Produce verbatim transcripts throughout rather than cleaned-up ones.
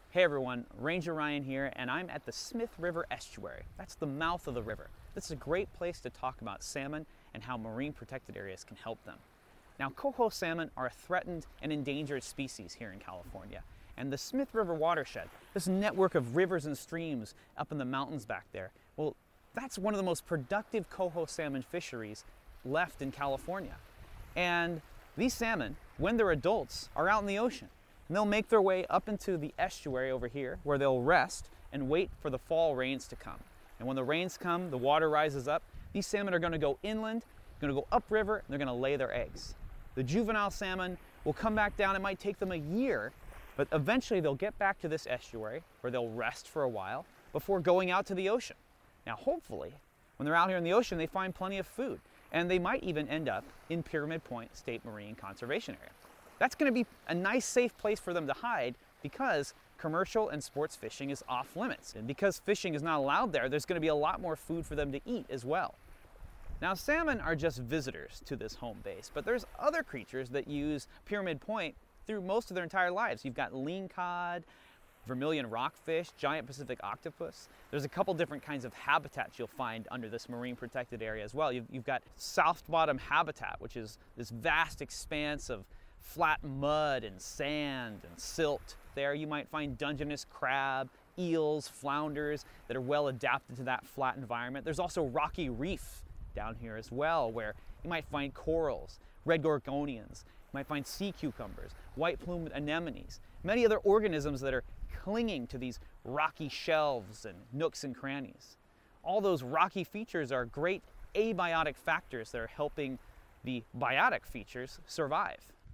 Hey everyone, Ranger Ryan here, and I'm at the Smith River Estuary. That's the mouth of the river. This is a great place to talk about salmon and how marine protected areas can help them. Now, coho salmon are a threatened and endangered species here in California. And the Smith River watershed, this network of rivers and streams up in the mountains back there, well, that's one of the most productive coho salmon fisheries left in California. And these salmon, when they're adults, are out in the ocean. And they'll make their way up into the estuary over here where they'll rest and wait for the fall rains to come. And when the rains come, the water rises up, these salmon are going to go inland, going to go upriver, and they're going to lay their eggs. The juvenile salmon will come back down. It might take them a year, but eventually they'll get back to this estuary where they'll rest for a while before going out to the ocean. Now hopefully, when they're out here in the ocean, they find plenty of food, and they might even end up in Pyramid Point State Marine Conservation Area. That's going to be a nice, safe place for them to hide because commercial and sports fishing is off limits. And because fishing is not allowed there, there's going to be a lot more food for them to eat as well. Now, salmon are just visitors to this home base, but there's other creatures that use Pyramid Point through most of their entire lives. You've got lingcod, vermilion rockfish, giant Pacific octopus. There's a couple different kinds of habitats you'll find under this marine protected area as well. You've, you've got soft bottom habitat, which is this vast expanse of flat mud and sand and silt. There you might find Dungeness crab, eels, flounders that are well adapted to that flat environment. There's also rocky reef down here as well, where you might find corals, red gorgonians, you might find sea cucumbers, white-plumed anemones, many other organisms that are clinging to these rocky shelves and nooks and crannies. All those rocky features are great abiotic factors that are helping the biotic features survive.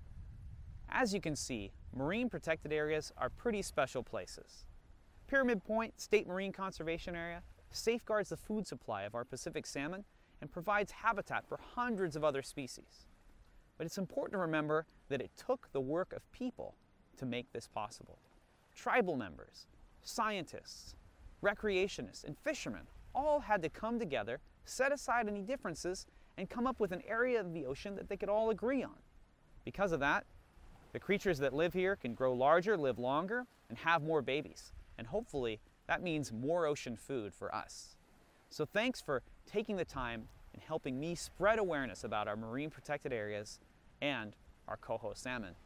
As you can see, marine protected areas are pretty special places. Pyramid Point State Marine Conservation Area safeguards the food supply of our Pacific salmon and provides habitat for hundreds of other species. But it's important to remember that it took the work of people to make this possible. Tribal members, scientists, recreationists, and fishermen all had to come together, set aside any differences, and come up with an area of the ocean that they could all agree on. Because of that, the creatures that live here can grow larger, live longer, and have more babies. And hopefully, that means more ocean food for us. So thanks for taking the time and helping me spread awareness about our marine protected areas and our coho salmon.